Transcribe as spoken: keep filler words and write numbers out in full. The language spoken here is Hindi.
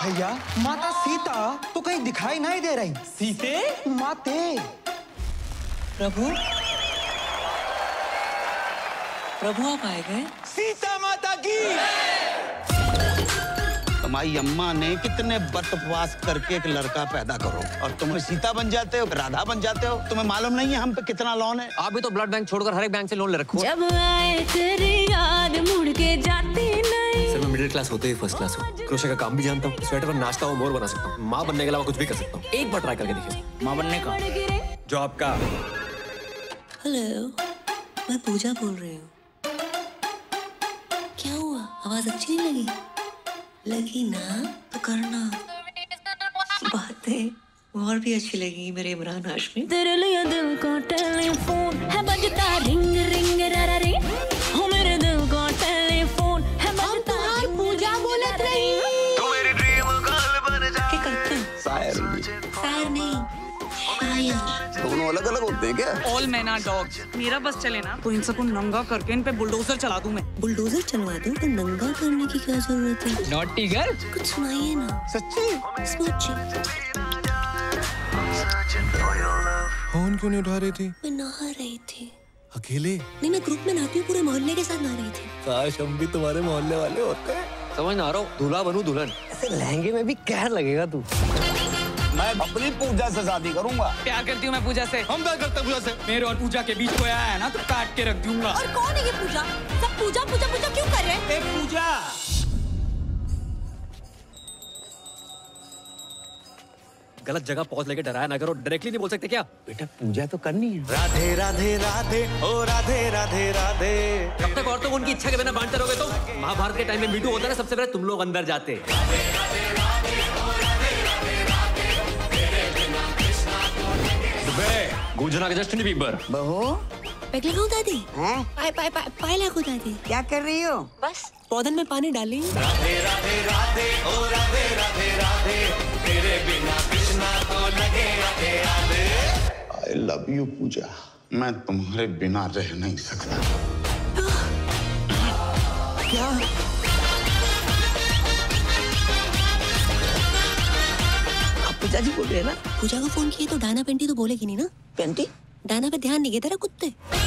भैया माता सीता तो कहीं दिखाई नहीं दे रही। सीते माते प्रभु प्रभु आप आए गए। सीता माता की। तुम्हारी अम्मा ने कितने व्रत उपवास करके एक लड़का पैदा करो और तुम सीता बन जाते हो, राधा बन जाते हो। तुम्हें मालूम नहीं है हम पे कितना लोन है? आप भी तो ब्लड बैंक छोड़कर हर एक बैंक से लोन ले रखो। जब आए तेरी याद मुड़ के जाती नहीं। सर मैं मिडिल क्लास होते ही फर्स्ट क्लास हूँ। क्रोशे का काम भी जानता हूँ, स्वेटर पर नाचता हूँ, मोर बना सकता हूँ। माँ बनने के अलावा कुछ भी कर सकता हूँ। एक बार ट्राई करके देखिए। माँ बनने का जॉब का। हेलो, मैं पूजा बोल रही हूँ। क्या हुआ, आवाज अच्छी नहीं लगी? लगी ना तो करना। बातें और भी अच्छी लगी मेरे इमरान हाशमी। तेरे लिए दिल का टेलीफोन है बजता रिंग रिंग रा रे। हो मेरे दिल का टेलीफोन है बजता रिंग। पूजा बोलत रही तो मेरी ड्रीम गर्ल बन जा। क्या करते हैं? शायर शायर नहीं, शायर। दोनों अलग अलग होते हैं क्या? All man are dogs. मेरा बस चले ना तो इन सबको नंगा करके इन पे बुलडोजर चला दूं मैं। बुलडोजर चलवा दूं तो नंगा करने की क्या जरूरत है? Naughty girl. कुछ सुनाइए ना। सच्ची? सच्ची। फोन क्यों नहीं उठा रही थी? मैं नहा रही थी। अकेले? नहीं, मैं ग्रुप में नहाती हूँ, पूरे मोहल्ले के साथ नहा रही थी। काश हम भी तुम्हारे मोहल्ले वाले होते। समझ ना आ रहा हूँ, दूल्हा बनूं दुल्हन। ऐसे लहंगे में भी कहर लगेगा तू। मैं अपनी पूजा से शादी करूंगा। प्यार करती हूँ मैं पूजा से। हम प्यार करते हैं पूजा से। मेरे और पूजा के बीच कोई आया है ना तो काट के रख दूंगा। और कौन है ये पूजा? सब पूजा पूजा पूजा क्यों कर रहे हैं? ए पूजा। गलत जगह पहुंच लेके डराया ना करो। डायरेक्टली नहीं बोल सकते क्या? बेटा पूजा तो करनी है। राधे राधे राधे ओ राधे राधे राधे। कब तक औरतों को उनकी इच्छा के बिना बांटते रहोगे? तो महाभारत के टाइम में मीटू होता है ना, सबसे पहले तुम लोग अंदर जाते। गुजना के जस्टिन बीबर। बहू पैक लगाऊं दादी? हैं? पाए पाए पाए पाए लागू दादी। क्या कर रही हो? बस पौधन में पानी डाली। राधे राधे राधे ओ राधे राधे राधे। तेरे बिना कृष्णा तो लगे Radhe Radhe. I love you Pooja. मैं तुम्हारे बिना रह नहीं सकता। क्या? पूजा जी बोल रहे हैं ना? पूजा को फोन किए तो डाना पेंटी तो बोलेगी नहीं ना? पेंटी? डाना पे ध्यान नहीं गया तेरा कुत्ते।